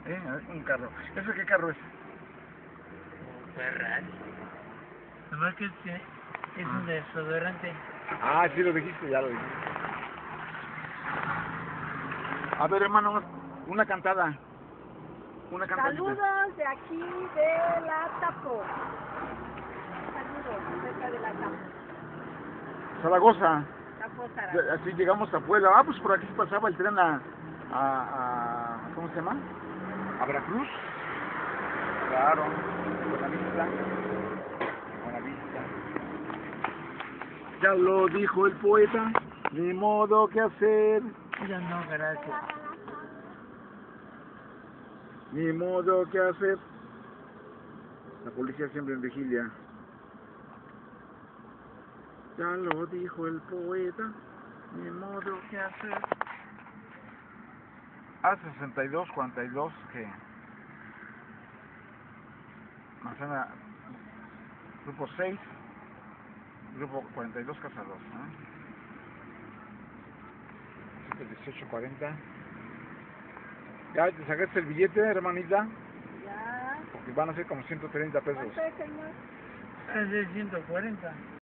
Un carro. ¿Ese qué carro es? Ferrari. Nomás que es un desodorante. Ah, sí lo dijiste, ya lo dijiste. A ver, hermano, una cantada. Una cantadita. Saludos de aquí de la Tapo. Saludos, cerca de la Tapo. Zaragoza. Tapo Zaragoza. Así llegamos a Puebla. Ah, pues por aquí pasaba el tren a ¿cómo se llama? A Veracruz. Claro, Buenavista. Buenavista. Ya lo dijo el poeta, ni modo que hacer, Ya no, gracias. ni modo que hacer. La policía siempre en vigilia. Ya lo dijo el poeta, ni modo que hacer. A62, 42, que Manzana, grupo 6, grupo 42, casa 2, ¿eh? 1840. ¿Ya te sacaste el billete, hermanita? Ya. Porque van a ser como 130 pesos. ¿Cuánto es, señor? Es de 140.